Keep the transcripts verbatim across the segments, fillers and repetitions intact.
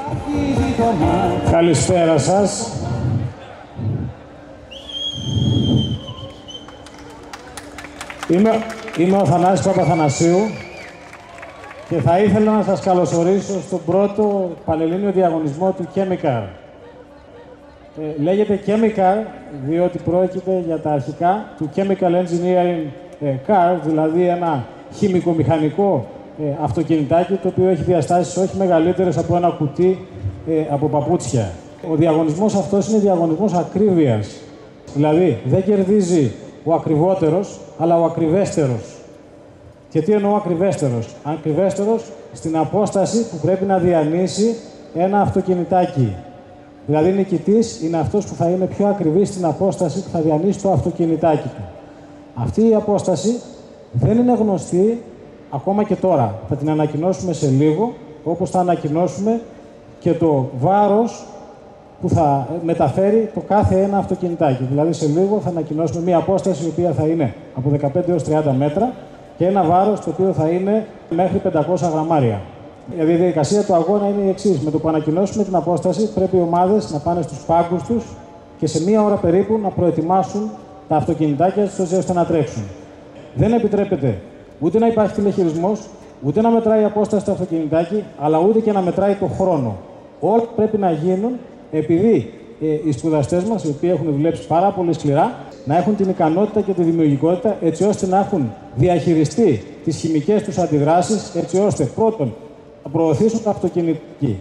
Καλησπέρα σας. Είμαι, είμαι ο Θανάσης Παπαθανασίου και θα ήθελα να σας καλωσορίσω στον πρώτο πανελλήνιο διαγωνισμό του Chemicar. Ε, λέγεται Chemicar διότι πρόκειται για τα αρχικά του Chemical Engineering Car, δηλαδή ένα χημικομηχανικό ε, αυτοκινητάκι το οποίο έχει διαστάσεις όχι μεγαλύτερες από ένα κουτί ε, από παπούτσια. Ο διαγωνισμός αυτός είναι διαγωνισμός ακρίβειας. Δηλαδή δεν κερδίζει ο ακριβότερος, αλλά ο ακριβέστερος. Και τι εννοώ ακριβέστερος? Ακριβέστερος στην απόσταση που πρέπει να διανύσει ένα αυτοκινητάκι. Δηλαδή νικητής είναι αυτός που θα είναι πιο ακριβής στην απόσταση που θα διανύσει το αυτοκινητάκι του. Αυτή η απόσταση δεν είναι γνωστή ακόμα και τώρα. Θα την ανακοινώσουμε σε λίγο, όπως θα ανακοινώσουμε και το βάρος που θα μεταφέρει το κάθε ένα αυτοκινητάκι. Δηλαδή σε λίγο θα ανακοινώσουμε μία απόσταση η οποία θα είναι από δεκαπέντε έως τριάντα μέτρα και ένα βάρος το οποίο θα είναι μέχρι πεντακόσια γραμμάρια. Η διαδικασία του αγώνα είναι η εξής. Με το που ανακοινώσουμε την απόσταση πρέπει οι ομάδες να πάνε στους πάγκους τους και σε μία ώρα περίπου να προετοιμάσουν τα αυτοκινητάκια τους ώστε να τρέξουν. Δεν επιτρέπεται ούτε να υπάρχει τηλεχειρισμός, ούτε να μετράει η απόσταση στο αυτοκινητάκι, αλλά ούτε και να μετράει το χρόνο. Όλα πρέπει να γίνουν επειδή ε, οι σπουδαστές μας, οι οποίοι έχουν δουλέψει πάρα πολύ σκληρά, να έχουν την ικανότητα και τη δημιουργικότητα έτσι ώστε να έχουν διαχειριστεί τις χημικές τους αντιδράσεις, έτσι ώστε πρώτον να προωθήσουν το αυτοκινητάκι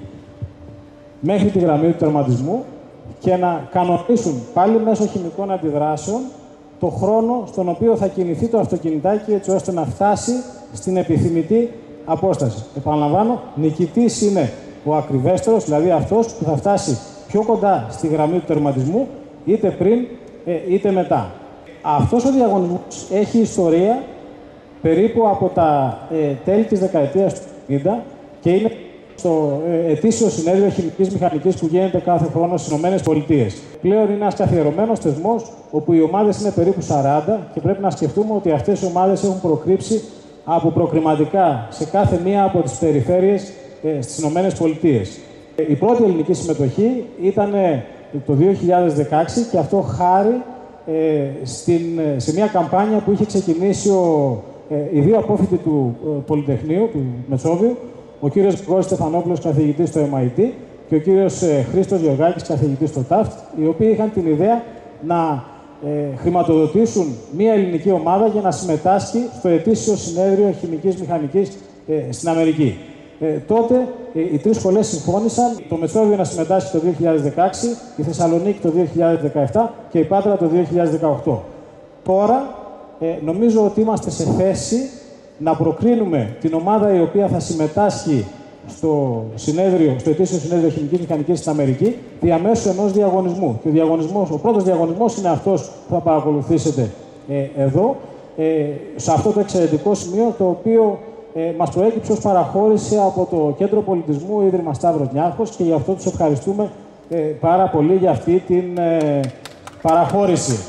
μέχρι τη γραμμή του τερματισμού και να κανονίσουν πάλι μέσω χημικών αντιδράσεων το χρόνο στον οποίο θα κινηθεί το αυτοκινητάκι έτσι ώστε να φτάσει στην επιθυμητή απόσταση. Επαναλαμβάνω, νικητής είναι ο ακριβέστερος, δηλαδή αυτός που θα φτάσει πιο κοντά στη γραμμή του τερματισμού, είτε πριν είτε μετά. Αυτός ο διαγωνισμός έχει ιστορία περίπου από τα ε, τέλη της δεκαετίας του ενενήντα και είναι στο ε, ετήσιο συνέδριο χημικής μηχανικής που γίνεται κάθε χρόνο στις ΗΠΑ. Πλέον είναι ένας καθιερωμένος θεσμός όπου οι ομάδες είναι περίπου σαράντα και πρέπει να σκεφτούμε ότι αυτές οι ομάδες έχουν προκρύψει από προκριματικά σε κάθε μία από τις περιφέρειες ε, στις ΗΠΑ. Η πρώτη ελληνική συμμετοχή ήταν το δύο χιλιάδες δεκαέξι και αυτό χάρη ε, στην, σε μια καμπάνια που είχε ξεκινήσει ο, ε, οι δύο απόφοιτοι του ε, Πολυτεχνείου, του Μεσόβιου, ο κύριος Γρηγόρης Στεφανόπουλος, καθηγητής στο εμ άι τι και ο κύριος ε, Χρήστος Γεωργάκης, καθηγητής στο ταφτ, οι οποίοι είχαν την ιδέα να ε, χρηματοδοτήσουν μια ελληνική ομάδα για να συμμετάσχει στο ετήσιο συνέδριο χημικής μηχανικής ε, στην Αμερική. Ε, τότε ε, οι τρεις σχολές συμφώνησαν, το Μεσόβιο να συμμετάσχει το δύο χιλιάδες δεκαέξι, η Θεσσαλονίκη το δύο χιλιάδες δεκαεπτά και η Πάτρα το δύο χιλιάδες δεκαοκτώ. Τώρα ε, νομίζω ότι είμαστε σε θέση να προκρίνουμε την ομάδα η οποία θα συμμετάσχει στο, συνέδριο, στο ετήσιο συνέδριο χημικής μηχανικής στην Αμερική διαμέσου ενός διαγωνισμού. Και ο, διαγωνισμός, ο πρώτος διαγωνισμός είναι αυτός που θα παρακολουθήσετε ε, εδώ, ε, σε αυτό το εξαιρετικό σημείο το οποίο Ε, μας προέκυψε ως παραχώρηση από το Κέντρο Πολιτισμού Ίδρυμα Σταύρος Νιάρχος και γι' αυτό τους ευχαριστούμε ε, πάρα πολύ για αυτή την ε, παραχώρηση.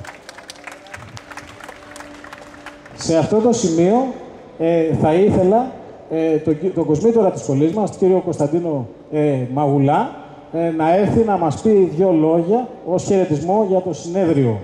Σε αυτό το σημείο ε, θα ήθελα ε, τον το κοσμήτορα της σχολής μας, τον κύριο Κωνσταντίνο ε, Μαγουλά, ε, να έρθει να μας πει δύο λόγια ως χαιρετισμό για το συνέδριο.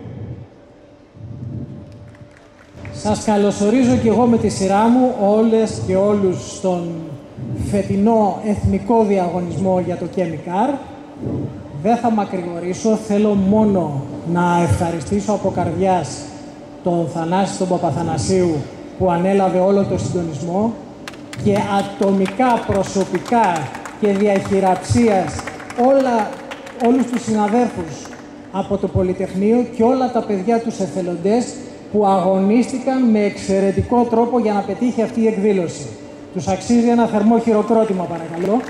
Σας καλωσορίζω και εγώ με τη σειρά μου όλες και όλους στον φετινό εθνικό διαγωνισμό για το Chemicar. Δεν θα μακρηγορήσω, θέλω μόνο να ευχαριστήσω από καρδιάς τον Θανάση τον Παπαθανασίου που ανέλαβε όλο το συντονισμό και ατομικά, προσωπικά και διαχειραψίας όλα, όλους τους συναδέρφους από το Πολυτεχνείο και όλα τα παιδιά τους εθελοντές που αγωνίστηκαν με εξαιρετικό τρόπο για να πετύχει αυτή η εκδήλωση. Τους αξίζει ένα θερμό χειροκρότημα, παρακαλώ.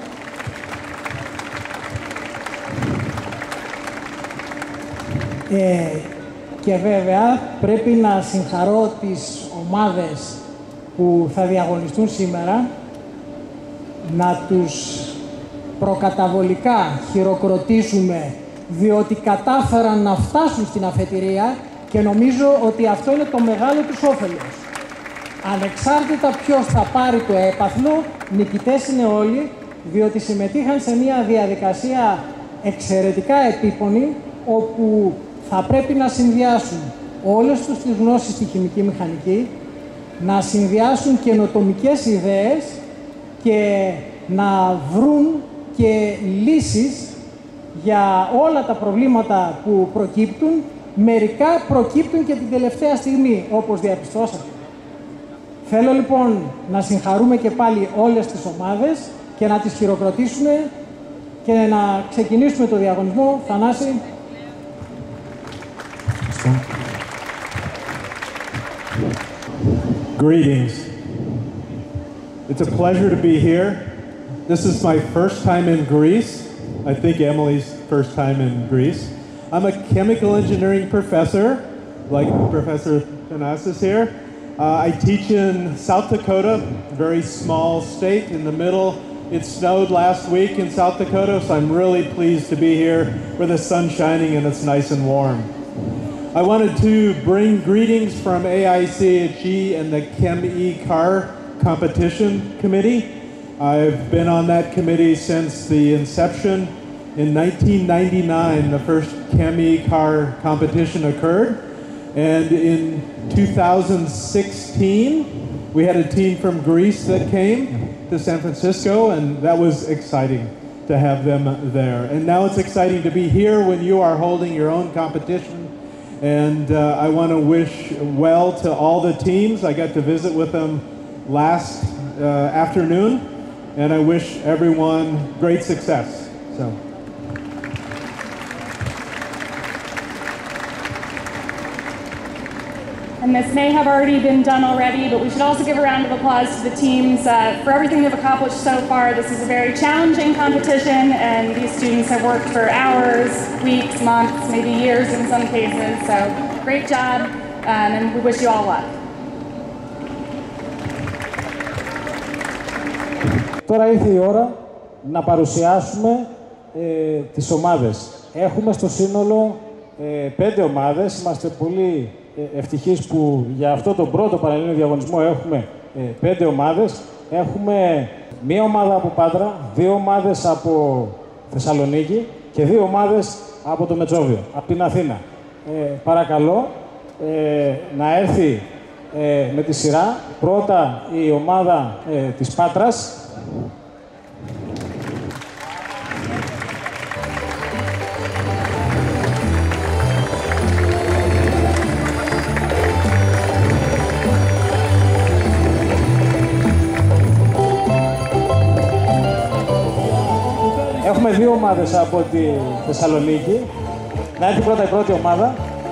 Ε, και βέβαια πρέπει να συγχαρώ τις ομάδες που θα διαγωνιστούν σήμερα, να τους προκαταβολικά χειροκροτήσουμε διότι κατάφεραν να φτάσουν στην αφετηρία και νομίζω ότι αυτό είναι το μεγάλο τους όφελος. Ανεξάρτητα ποιος θα πάρει το έπαθλο, νικητές είναι όλοι διότι συμμετείχαν σε μια διαδικασία εξαιρετικά επίπονη, όπου θα πρέπει να συνδυάσουν όλες τους τις γνώσεις στη χημική μηχανική, να συνδυάσουν καινοτομικές ιδέες και να βρουν και λύσεις για όλα τα προβλήματα που προκύπτουν. Μερικά προκύπτουν και την τελευταία στιγμή, όπως διαπιστώσατε. Θέλω λοιπόν να συγχαρούμε και πάλι όλες τις ομάδες και να τις χειροκροτήσουμε και να ξεκινήσουμε το διαγωνισμό. Θανάση. Greetings. It's a pleasure to be here. This is my first time in Greece. I think Emily's first time in Greece. I'm a chemical engineering professor, like Professor Thanasis here. Uh, I teach in South Dakota, a very small state in the middle. It snowed last week in South Dakota, so I'm really pleased to be here where the sun's shining and it's nice and warm. I wanted to bring greetings from A I C H E and the Chem-E-Car Competition Committee. I've been on that committee since the inception. In nineteen ninety-nine, the first Chem-E-Car competition occurred. And in two thousand sixteen, we had a team from Greece that came to San Francisco, and that was exciting to have them there. And now it's exciting to be here when you are holding your own competition. And uh, I want to wish well to all the teams. I got to visit with them last uh, afternoon, and I wish everyone great success. So. And this may have already been done already, but we should also give a round of applause to the teams uh, for everything they've accomplished so far. This is a very challenging competition, and these students have worked for hours, weeks, months, maybe years in some cases. So great job, um, and we wish you all luck. Τώρα ήρθε η ώρα να παρουσιάσουμε ε, τις ομάδες. Έχουμε στο σύνολο ε, πέντε ομάδες. Είμαστε πολύ ευτυχείς που για αυτό τον πρώτο Πανελλήνιο διαγωνισμό έχουμε ε, πέντε ομάδες. Έχουμε μία ομάδα από Πάτρα, δύο ομάδες από Θεσσαλονίκη και δύο ομάδες από το Μετσόβιο, από την Αθήνα. Ε, παρακαλώ ε, να έρθει ε, με τη σειρά. Πρώτα η ομάδα ε, της Πάτρας. Έχουμε δύο ομάδες από τη Θεσσαλονίκη. Να έρθει πρώτα η πρώτη ομάδα.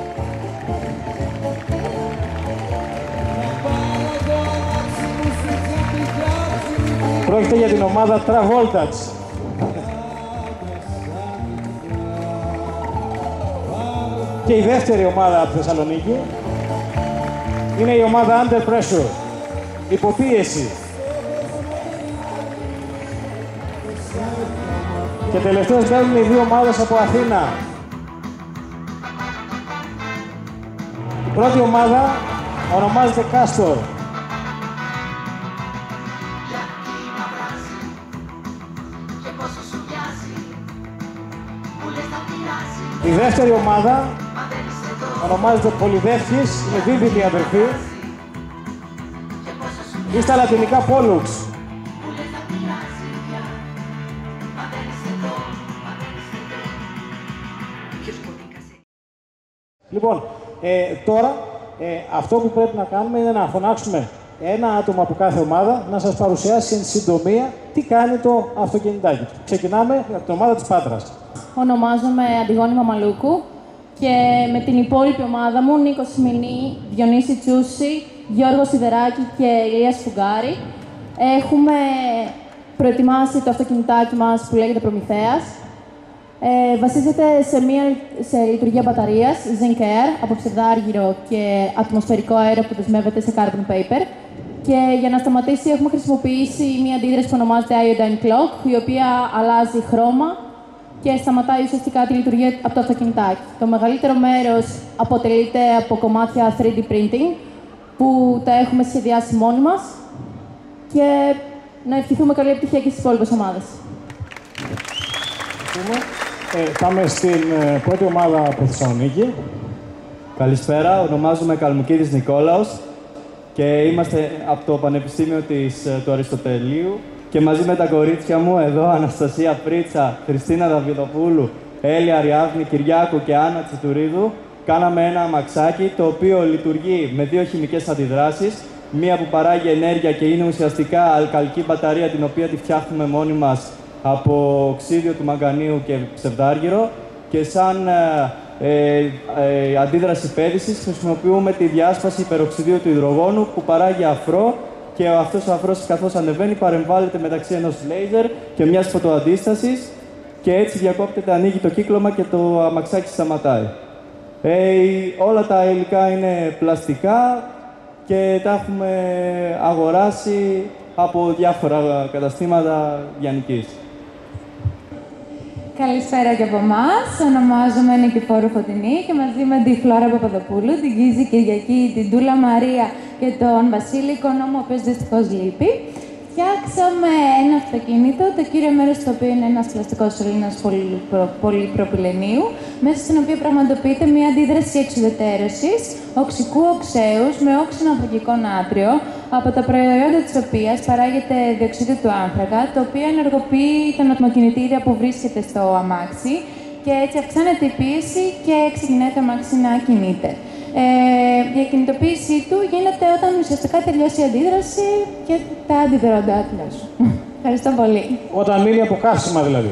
Πρόκειται για την ομάδα Travoltage. Και η δεύτερη ομάδα από τη Θεσσαλονίκη είναι η ομάδα Under Pressure. Υποπίεση. Και τελευταίες μπαίνουν οι δύο ομάδες από Αθήνα. Η πρώτη ομάδα ονομάζεται Castor. Η δεύτερη ομάδα ονομάζεται Πολυδεύκης, είναι δίδυμη αδερφή. Ή στα λατινικά Pollux. Λοιπόν, ε, τώρα ε, αυτό που πρέπει να κάνουμε είναι να φωνάξουμε ένα άτομο από κάθε ομάδα να σας παρουσιάσει εν συντομία τι κάνει το αυτοκινητάκι του. Ξεκινάμε από την ομάδα της Πάτρας. Ονομάζομαι Αντιγόνη Μαμαλούκου και με την υπόλοιπη ομάδα μου, Νίκο Σμηνή, Διονύση Τσούση, Γιώργο Σιδεράκη και Ηλία Σφουγγάρη, έχουμε προετοιμάσει το αυτοκινητάκι μας που λέγεται Προμηθέας. Ε, βασίζεται σε, μια, σε λειτουργία μπαταρίας, Zinc Air, από ψευδάργυρο και ατμοσφαιρικό αέρα που δεσμεύεται σε carbon paper. Και για να σταματήσει έχουμε χρησιμοποιήσει μια αντίδραση που ονομάζεται Iodine Clock, η οποία αλλάζει χρώμα και σταματάει ουσιαστικά τη λειτουργία από το αυτοκινητάκι. Το μεγαλύτερο μέρος αποτελείται από κομμάτια θρι ντι printing, που τα έχουμε σχεδιάσει μόνοι μας. Και να ευχηθούμε καλή επιτυχία και στις υπόλοιπες ομάδες. Ευχαριστούμε. Ε, πάμε στην ε, πρώτη ομάδα από Θεσσαλονίκη. Καλησπέρα, ονομάζομαι Καλμουκίδης Νικόλαος και είμαστε από το Πανεπιστήμιο της, του Αριστοτελείου και μαζί με τα κορίτσια μου εδώ, Αναστασία Πρίτσα, Χριστίνα Δαβιδοπούλου, Έλια Αριάδνη, Κυριάκου και Άννα Τσιτουρίδου, κάναμε ένα αμαξάκι το οποίο λειτουργεί με δύο χημικές αντιδράσεις. Μία που παράγει ενέργεια και είναι ουσιαστικά αλκαλική μπαταρία, την οποία τη φτιάχνουμε μόνοι μας από οξύδιο του μαγκανίου και ψευδάργυρο. Και σαν ε, ε, αντίδραση πέδησης χρησιμοποιούμε τη διάσπαση υπεροξιδίου του υδρογόνου που παράγει αφρό, και αυτός ο αφρός, καθώς ανεβαίνει, παρεμβάλλεται μεταξύ ενός λέιζερ και μιας φωτοαντίστασης και έτσι διακόπτεται, ανοίγει το κύκλωμα και το αμαξάκι σταματάει. Ε, όλα τα υλικά είναι πλαστικά και τα έχουμε αγοράσει από διάφορα καταστήματα λιανικής. Καλησπέρα και από εμάς. Ονομάζομαι Νικηφόρου Φωτεινή και μαζί με τη Φλόρα Παπαδοπούλου, την Κίζη Κυριακή, την Τούλα Μαρία και τον Βασίλη Οικονόμου, ο οποίος δυστυχώς λείπει, φτιάξαμε ένα αυτοκίνητο, το κύριο μέρος του οποίου είναι ένας πλαστικός σωλήνας πολυπροπυλενίου, μέσα στην οποία πραγματοποιείται μια αντίδραση εξουδετερώσης οξικού οξέους με όξινο ανθρακικό νάτριο, από τα προϊόντα της οποίας παράγεται διοξείδιο του άνθρακα, το οποίο ενεργοποιεί τον ατμοκινητήρα που βρίσκεται στο αμάξι και έτσι αυξάνεται η πίεση και ξεκινάει το αμάξι να κινείται. Ε, η ακινητοποίησή του γίνεται όταν ουσιαστικά τελειώσει η αντίδραση και τα αντιδρόντα τελειώσουν. Ευχαριστώ πολύ. Όταν μείνει από καύσιμα δηλαδή.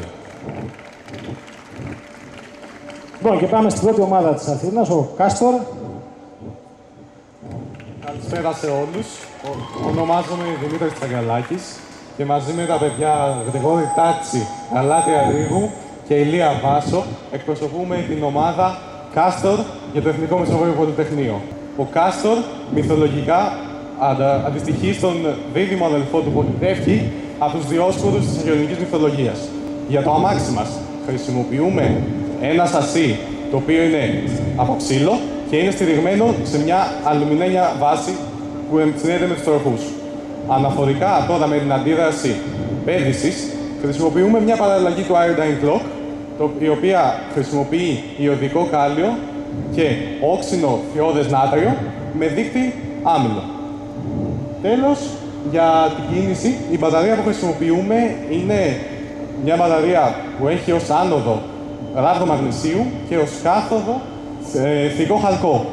Λοιπόν, και πάμε στην πρώτη ομάδα της Αθήνας, ο Κάστορ. Καλησπέρα σε όλους. Ο, ονομάζομαι Δημήτρης Τσαγκαλάκης και μαζί με τα παιδιά Γρηγόρη Τάτσι, Γαλάτρια Ρίγου και Ηλία Βάσο εκπροσωπούμε την ομάδα Κάστορ για το Εθνικό Μεσοβόλιο Πολυτεχνείο. Ο Κάστορ μυθολογικά αντα, αντιστοιχεί στον δίδυμο αδελφό του Πολυτεύχη από τους Διόσκουρους της αγιονικής μυθολογίας. Για το αμάξι μας χρησιμοποιούμε ένα σασί το οποίο είναι από ξύλο και είναι στηριγμένο σε μια αλουμινένια βάση που συνδέεται με τους τροχούς. Αναφορικά τώρα με την αντίδραση πέδησης, χρησιμοποιούμε μια παραλλαγή του Iodine Clock, η οποία χρησιμοποιεί ιωδικό κάλιο και όξινο θειώδες νάτριο με δείκτη άμυλο. Τέλος, για την κίνηση, η μπαταρία που χρησιμοποιούμε είναι μια μπαταρία που έχει ως άνοδο ράβδο μαγνησίου και ως κάθοδο ε, θρικό χαλκό.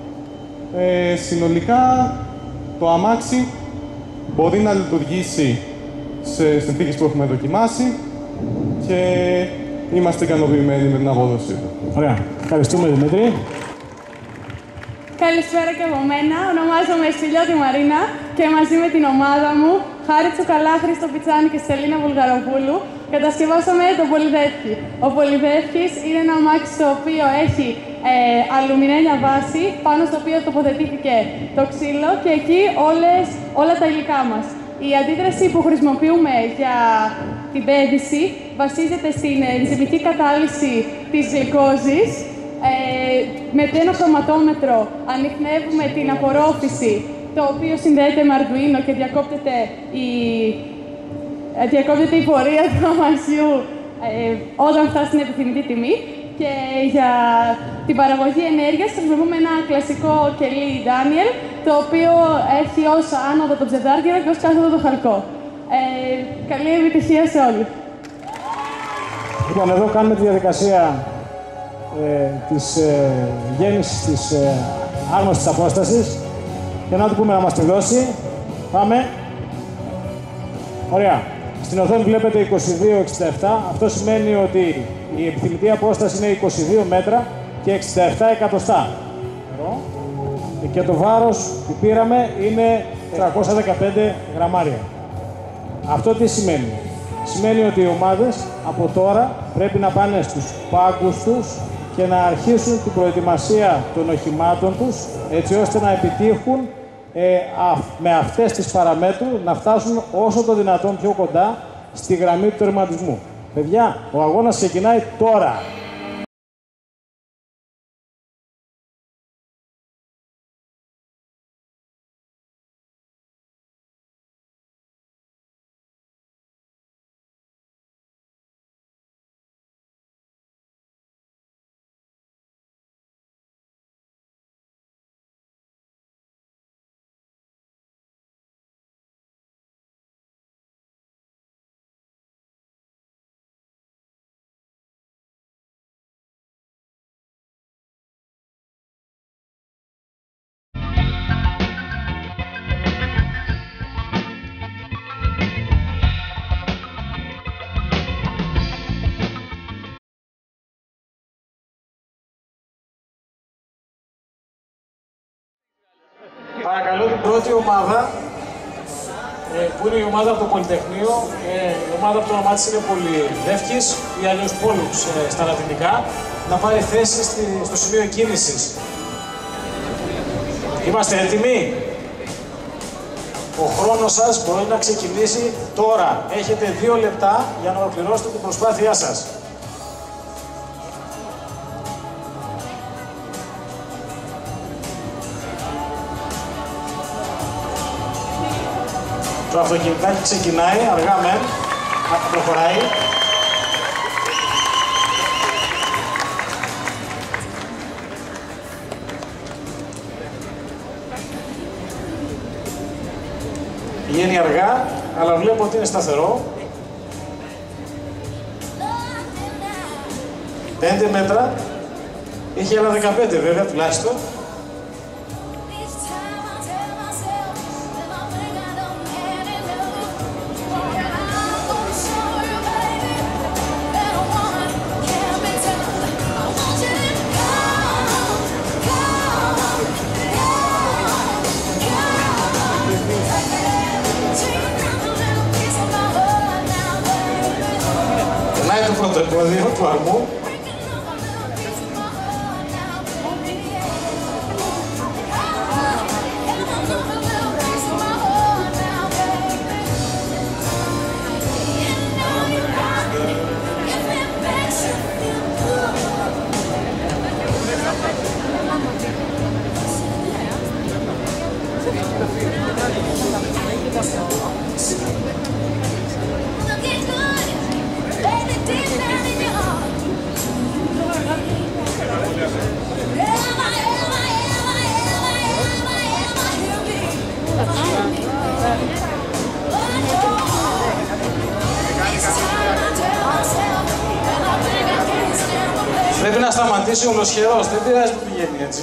Ε, συνολικά, το αμάξι μπορεί να λειτουργήσει σε συνθήκες που έχουμε δοκιμάσει και είμαστε ικανοποιημένοι με την απόδοσή του. Ωραία. Ευχαριστούμε, Δημήτρη. Καλησπέρα και από μένα. Ονομάζομαι Στυλιώτη Μαρίνα και μαζί με την ομάδα μου, Χάρη Τσουκαλά, Χρήστο Πιτσάνη και Στελίνα Βουλγαροπούλου, κατασκευάσαμε το Πολυδεύχη. Ο Πολυδεύχης είναι ένα αμάξι το οποίο έχει ε, αλουμινένια βάση, πάνω στο οποίο τοποθετήθηκε το ξύλο και εκεί όλες, όλα τα υλικά μας. Η αντίδραση που χρησιμοποιούμε για την πέδηση βασίζεται στην ενζυμική κατάλυση της γλυκόζης. Ε, με ένα χρωματόμετρο ανιχνεύουμε την απορρόφηση, το οποίο συνδέεται με Arduino και διακόπτεται η, διακόπτεται η πορεία του αμαξιού ε, όταν φτάσει στην επιθυμητή τιμή. Και για την παραγωγή ενέργειας χρησιμοποιούμε ένα κλασικό κελί Daniel, το οποίο έχει ως άνοδο το ψευδάργυρο και ως κάθοδο το χαλκό. Ε, καλή επιτυχία σε όλους. Λοιπόν, εδώ κάνουμε τη διαδικασία ε, της ε, γέννησης της ε, άγνωστης απόστασης και να του πούμε να μας τη δώσει. Πάμε. Ωραία. Στην οθόνη βλέπετε είκοσι δύο εξήντα επτά. Αυτό σημαίνει ότι η επιθυμητή απόσταση είναι είκοσι δύο μέτρα και εξήντα επτά εκατοστά. Και το βάρος που πήραμε είναι τριακόσια δεκαπέντε γραμμάρια. Αυτό τι σημαίνει? Σημαίνει ότι οι ομάδες από τώρα πρέπει να πάνε στους πάγκους τους και να αρχίσουν την προετοιμασία των οχημάτων τους, έτσι ώστε να επιτύχουν ε, α, με αυτές τις παραμέτρους να φτάσουν όσο το δυνατόν πιο κοντά στη γραμμή του τερματισμού. Παιδιά, ο αγώνας ξεκινάει τώρα. πρώτη ομάδα, ε, που είναι η ομάδα από το Πολυτεχνείο, ε, η ομάδα που το όνομά της είναι Πολυδεύκης ή αλλιώς Πόλουξ ε, στα λατινικά, να πάρει θέση στη, στο σημείο κίνησης. Είμαστε έτοιμοι? Ο χρόνος σας μπορεί να ξεκινήσει τώρα. Έχετε δύο λεπτά για να ολοκληρώσετε την προσπάθειά σας. Το αυτοκινητάκι ξεκινάει, αργά μεν, προχωράει. Πηγαίνει αργά, αλλά βλέπω ότι είναι σταθερό. Πέντε μέτρα. Έχει άλλα δεκαπέντε βέβαια τουλάχιστον. Περνάει το πρώτο επόδιο του αρμού. Πρέπει να σταματήσει ολοσχερός, δεν πειράζει που πηγαίνει έτσι.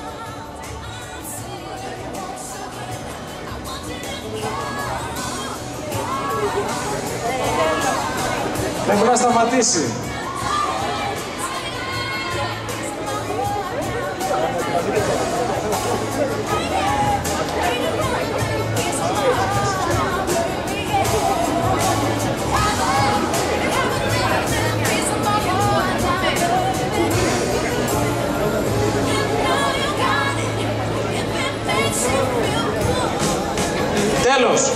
Πρέπει να σταματήσει. Τέλος.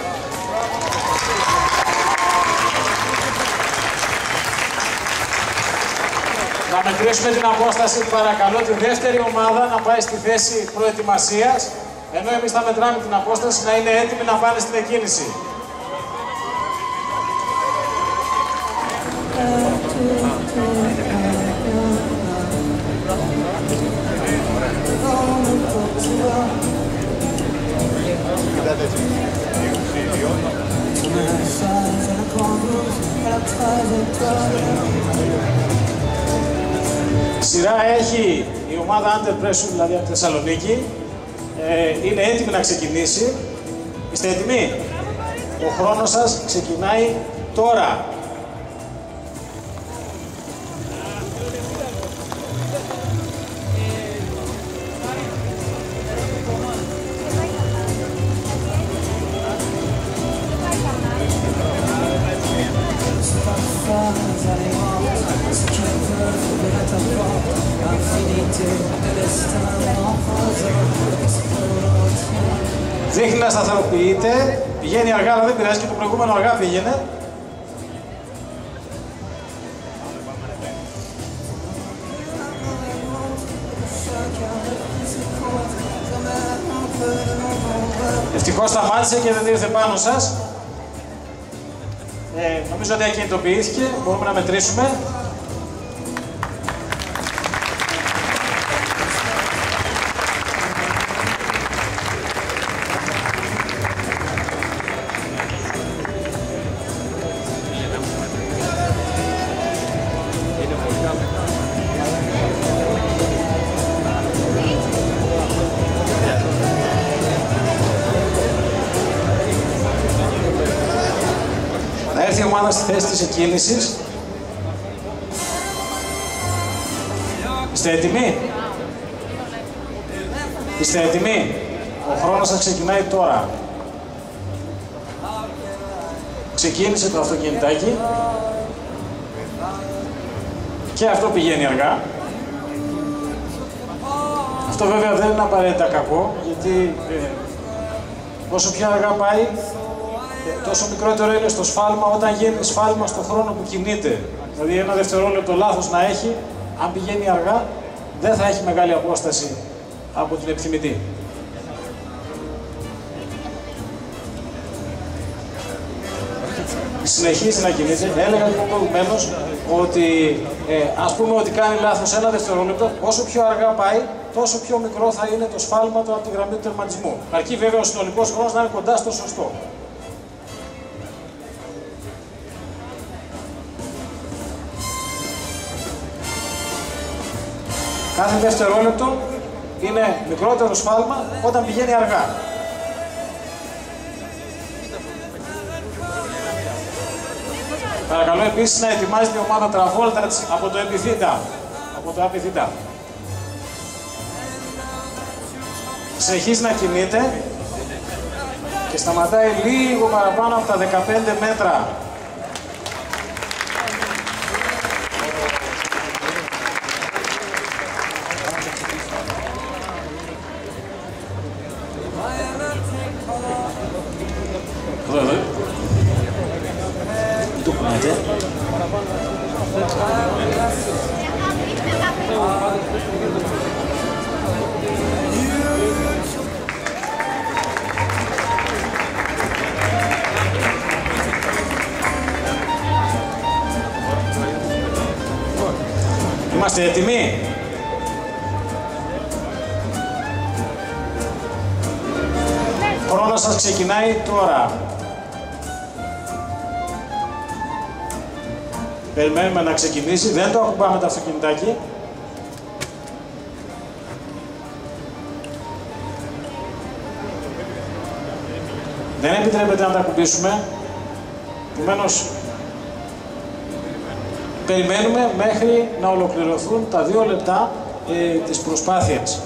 Να μετρήσουμε την απόσταση, παρακαλώ τη δεύτερη ομάδα να πάει στη θέση προετοιμασίας, ενώ εμείς θα μετράμε την απόσταση να είναι έτοιμοι να πάνε στην εκκίνηση. Σειρά έχει η ομάδα Under Pressure, δηλαδή από τη Θεσσαλονίκη. Ε, είναι έτοιμη να ξεκινήσει. Είστε έτοιμοι? Ο χρόνος σας ξεκινάει τώρα. Δείχνει να σταθεροποιείται, πηγαίνει αργά αλλά δεν πειράζει και το προηγούμενο αργά πήγαινε. Ευτυχώς σταμάτησε και δεν ήρθε πάνω σας. Ε, νομίζω ότι ακινητοποιήθηκε, μπορούμε να μετρήσουμε. Θα έρθει η ομάδα στη θέση της εκκίνησης. Είστε έτοιμοι? Είστε έτοιμοι? Ο χρόνος σας ξεκινάει τώρα. Ξεκίνησε το αυτοκινητάκι και αυτό πηγαίνει αργά. Αυτό βέβαια δεν είναι απαραίτητα κακό, γιατί ε, όσο πιο αργά πάει, ε, τόσο μικρότερο είναι στο σφάλμα όταν γίνει σφάλμα στον χρόνο που κινείται. Δηλαδή ένα δευτερόλεπτο λάθος να έχει, αν πηγαίνει αργά, δεν θα έχει μεγάλη απόσταση από την επιθυμητή. Συνεχίζει να κινείται. Έλεγα λοιπόν προηγουμένως ότι ε, ας πούμε ότι κάνει λάθος ένα δευτερόλεπτο, όσο πιο αργά πάει, τόσο πιο μικρό θα είναι το σφάλμα του από τη γραμμή του τερματισμού. Αρκεί βέβαια ο συνολικός χρόνος να είναι κοντά στο σωστό. Κάθε δευτερόλεπτο είναι μικρότερο σφάλμα όταν πηγαίνει αργά. Παρακαλώ επίσης να ετοιμάζεται η ομάδα Travolta από το επιθήτα. Από το επιθήτα. Συνεχίζει να κινείται και σταματάει λίγο παραπάνω από τα δεκαπέντε μέτρα. Εδώ, εδώ. Το κουνάτε. Είμαστε έτοιμοι? Ο χρόνος σας ξεκινάει τώρα. Περιμένουμε να ξεκινήσει, δεν το ακουμπάμε το αυτοκινητάκι. Δεν επιτρέπεται να τα ακουμπήσουμε. Επομένως, περιμένουμε μέχρι να ολοκληρωθούν τα δύο λεπτά ε, της προσπάθειας.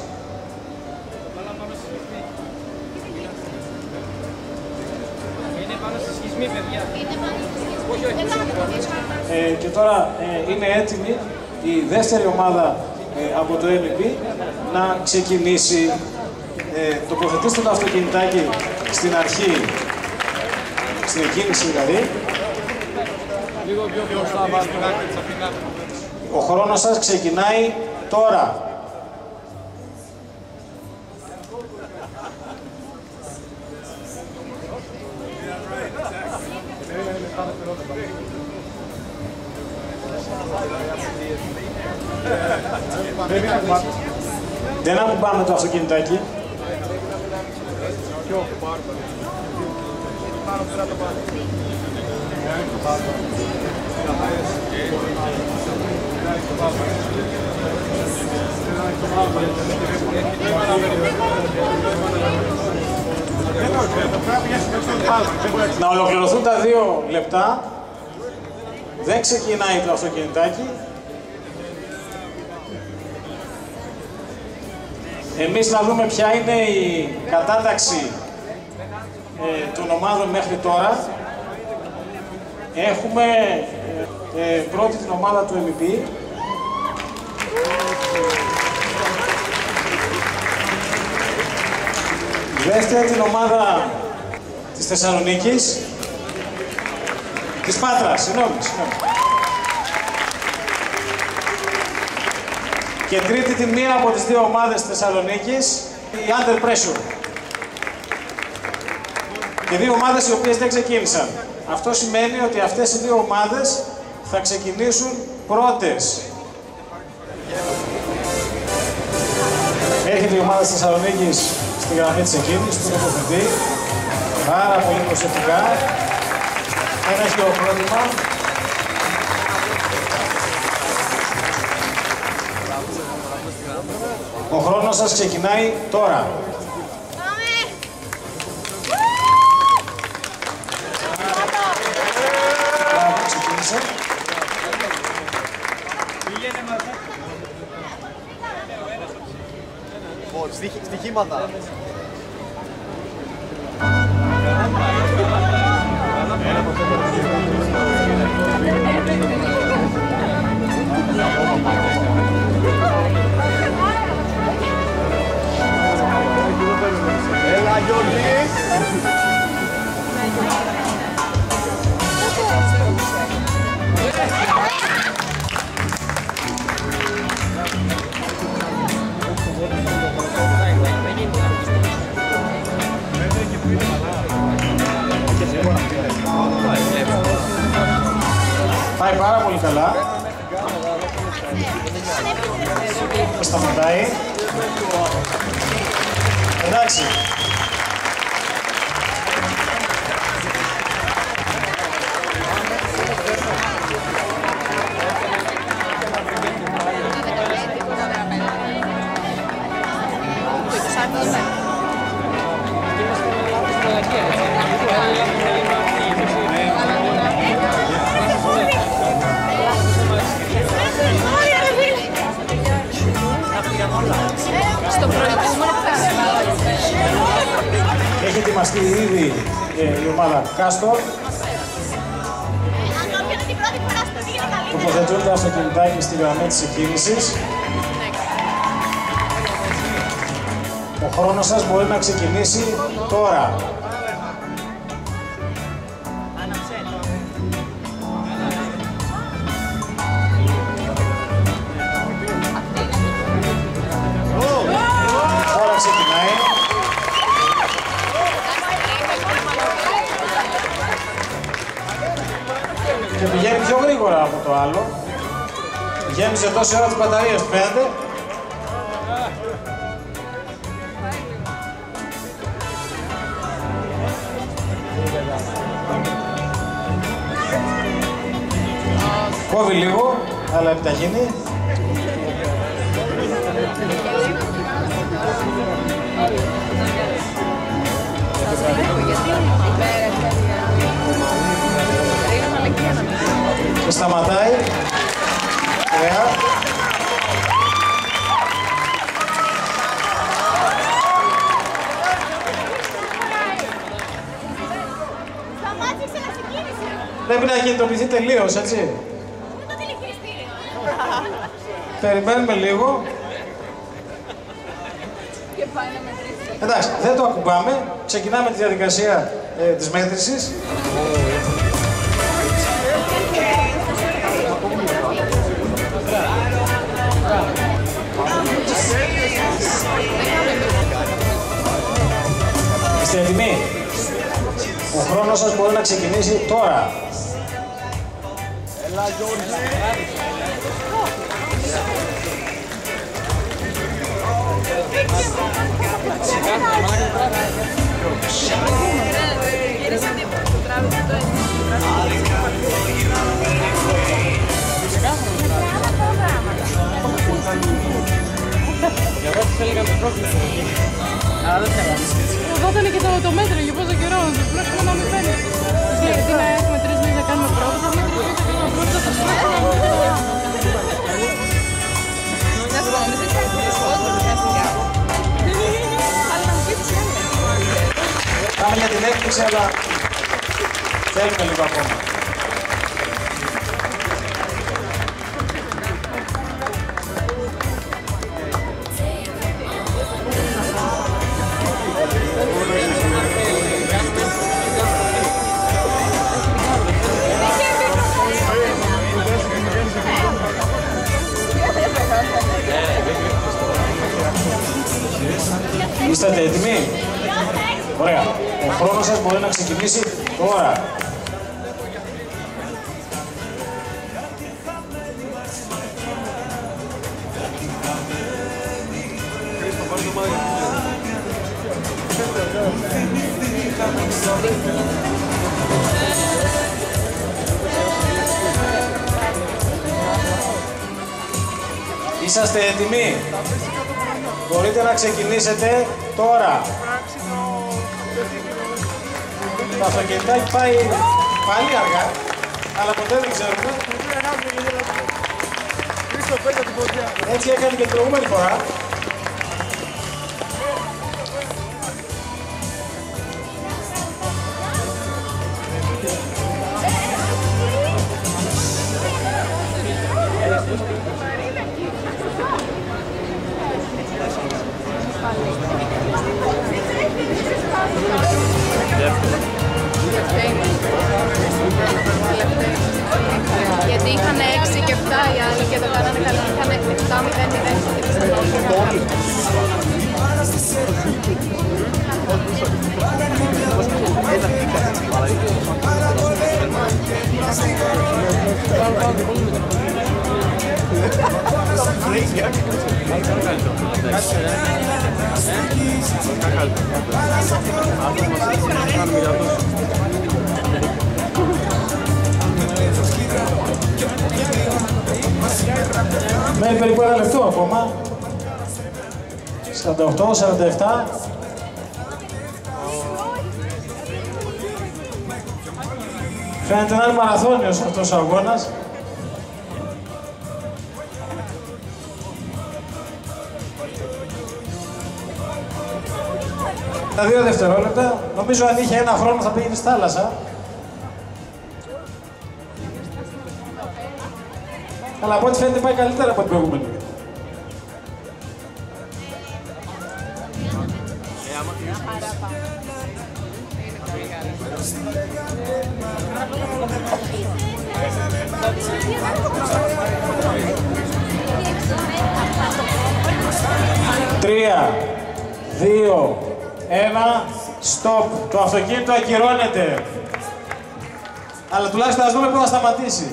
Ε, και τώρα ε, είναι έτοιμη η δεύτερη ομάδα ε, από το εμ πι να ξεκινήσει. Ε, τοποθετήστε το αυτοκινητάκι στην αρχή, στην εκκίνηση δηλαδή. Ο χρόνος σας ξεκινάει τώρα. Δεν ακουμπάμε το αυτοκινητάκι. Να ολοκληρωθούν τα δύο λεπτά. Δεν ξεκινάει το αυτοκινητάκι. Εμείς να δούμε ποια είναι η κατάταξη ε, των ομάδων μέχρι τώρα. Έχουμε ε, πρώτη την ομάδα του εμ πι. Δεύτερη την ομάδα της Θεσσαλονίκης. Της Πάτρας, συγγνώμη, συγγνώμη. Και τρίτη τη μία από τις δύο ομάδες της Θεσσαλονίκης, η Under Pressure. Και δύο ομάδες οι οποίες δεν ξεκίνησαν. Αυτό σημαίνει ότι αυτές οι δύο ομάδες θα ξεκινήσουν πρώτες. Έρχεται η ομάδα της Θεσσαλονίκης στη γραμμή της εκκίνησης, που τοποθετεί πάρα πολύ προσεκτικά. Ένα χειροκρότημα. Ο χρόνος σας ξεκινάει τώρα. Μπράβο, ξεκίνησε. Στοιχήματα. Έλα, Γιώργη! Πάει πάρα πολύ καλά. Σταματάει. Εντάξει. Στο προηγούμενο έχει ετοιμαστεί ήδη η ομάδα Κάστορ. Τοποθετούν το αυτοκινητάκι στη γραμμή της εκκίνησης. Ο χρόνος σας μπορεί να ξεκινήσει τώρα. Τώρα ξεκινάει. Και πηγαίνει πιο γρήγορα από το άλλο. Γέμισε τόση ώρα τις μπαταρίες, φαίνεται. Κόβει λίγο, αλλά επιταχύνει. Και σταματάει. Ωραία. Πρέπει να κινητοποιηθεί τελείως, έτσι. Περιμένουμε λίγο. Εντάξει, δεν το ακουμπάμε. Ξεκινάμε τη διαδικασία ε, της μέτρησης. Είστε έτοιμοι? Ο χρόνος σας μπορεί να ξεκινήσει τώρα. Έλα, Γιώργη! Εδώ ήταν και το, το μέτρο για πόσο καιρό, πρέπει να μην φαίνει. Τους λέει, τι να έχουμε τρεις μήνες να κάνουμε πρόβες, θα με τρεις μήνες να κάνουμε πρόβες, θα σας Πάμε για την έκπληξη, αλλά θέλουμε λίγο ακόμα. Είστε έτοιμοι? Ωραία. Ο χρόνος σας μπορεί να ξεκινήσει τώρα. Είσαστε έτοιμοι? Μπορείτε να ξεκινήσετε τώρα. Το αυτοκινητάκι πάει πάλι αργά, αλλά ποτέ δεν ξέρουμε. Έτσι έκανε και την προηγούμενη φορά. Μένει περίπου ένα λεπτό ακόμα. σαράντα οκτώ σαράντα επτά. Φαίνεται να είναι μαραθώνιος αυτός ο αγώνας. Τα δύο δευτερόλεπτα. Νομίζω αν είχε ένα χρόνο θα πήγαινε στη θάλασσα. Αλλά από ό,τι φαίνεται πάει καλύτερα από την προηγούμενη. Τρία, δύο, ένα, stop. Το αυτοκίνητο ακυρώνεται. Αλλά τουλάχιστον ας δούμε πού θα σταματήσει.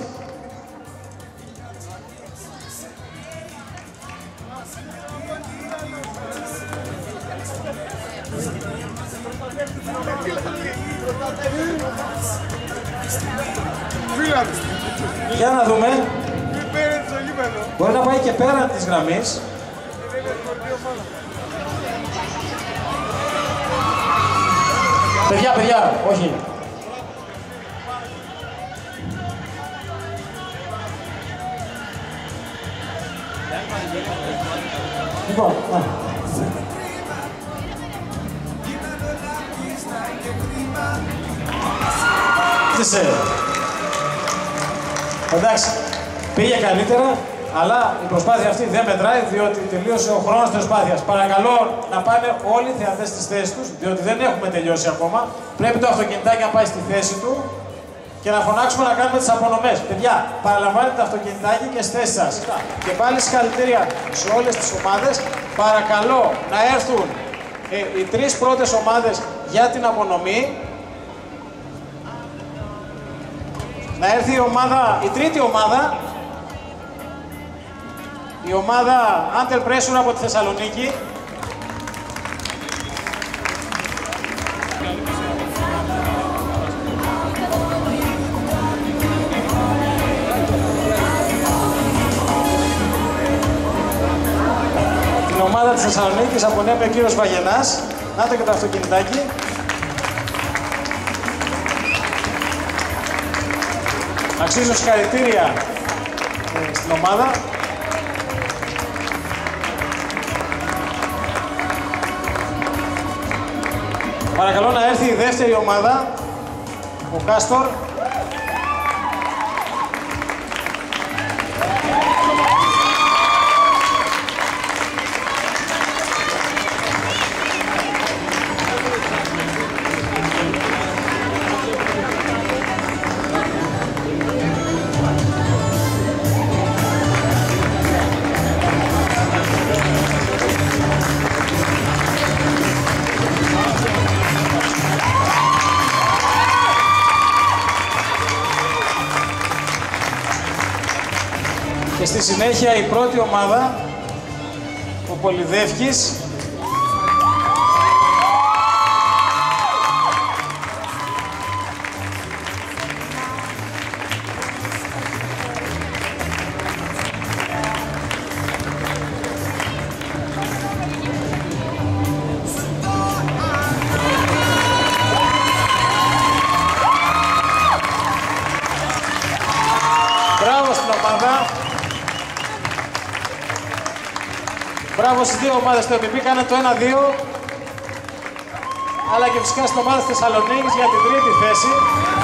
Για να δούμε. Μπορεί να πάει και πέραν της γραμμής. Παιδιά, παιδιά, όχι. Λοιπόν, να. Εντάξει, πήγε καλύτερα, αλλά η προσπάθεια αυτή δεν μετράει, διότι τελείωσε ο χρόνος της προσπάθειας. Παρακαλώ να πάνε όλοι οι θεατές στις θέσεις τους, διότι δεν έχουμε τελειώσει ακόμα. Πρέπει το αυτοκινητάκι να πάει στη θέση του και να φωνάξουμε να κάνουμε τις απονομές. Παιδιά, παραλαμβάνετε το αυτοκινητάκι και στις θέσεις σας. Και πάλι συγχαρητήρια σε όλες τις ομάδες. Παρακαλώ να έρθουν ε, οι τρεις πρώτες ομάδες για την απονομή. Να έρθει η ομάδα, η τρίτη ομάδα, η ομάδα Under Pressure από τη Θεσσαλονίκη. Την ομάδα της Θεσσαλονίκης απονέμει ο κύριος Βαγενάς. Να το και το αυτοκινητάκι. Αξίζω συγχαρητήρια ε, στην ομάδα. Παρακαλώ να έρθει η δεύτερη ομάδα, ο Κάστορ. Και στη συνέχεια η πρώτη ομάδα, ο Πολυδεύκης. Μπράβο στην ομάδα. Μπράβο στις δύο ομάδες του Εμ Πι, κάνε το ένα δύο. Αλλά και φυσικά στην ομάδα της Θεσσαλονίκης για την τρίτη θέση.